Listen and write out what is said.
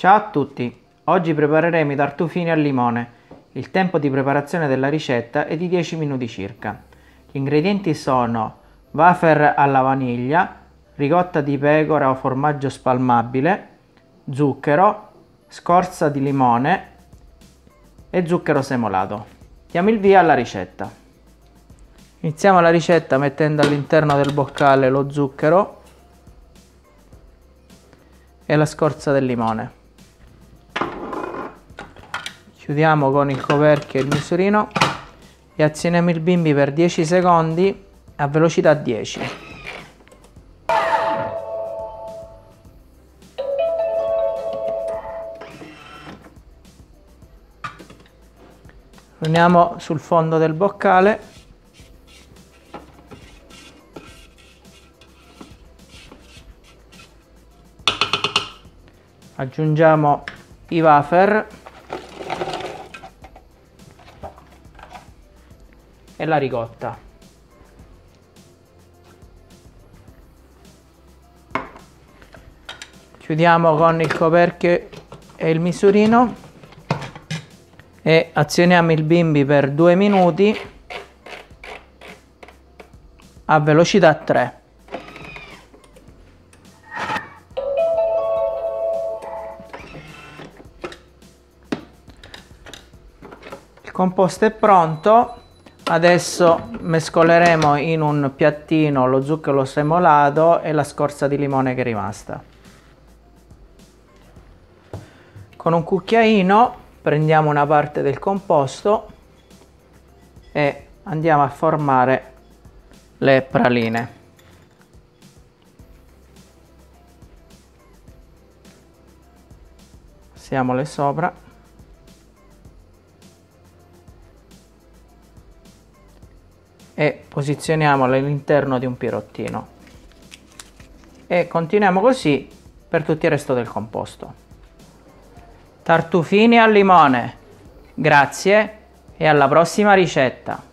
Ciao a tutti, oggi prepareremo i tartufini al limone. Il tempo di preparazione della ricetta è di 10 minuti circa. Gli ingredienti sono wafer alla vaniglia, ricotta di pecora o formaggio spalmabile, zucchero, scorza di limone e zucchero semolato. Diamo il via alla ricetta. Iniziamo la ricetta mettendo all'interno del boccale lo zucchero e la scorza del limone. Chiudiamo con il coperchio e il misurino e azioniamo il bimbi per 10 secondi a velocità 10. Uniamo sul fondo del boccale. Aggiungiamo i wafer e la ricotta. Chiudiamo con il coperchio e il misurino e azioniamo il bimbi per 2 minuti a velocità 3. Il composto è pronto. Adesso mescoleremo in un piattino lo zucchero semolato e la scorza di limone che è rimasta. Con un cucchiaino prendiamo una parte del composto e andiamo a formare le praline. Passiamole sopra. E posizioniamole all'interno di un pirottino e continuiamo così per tutto il resto del composto. Tartufini al limone, grazie e alla prossima ricetta!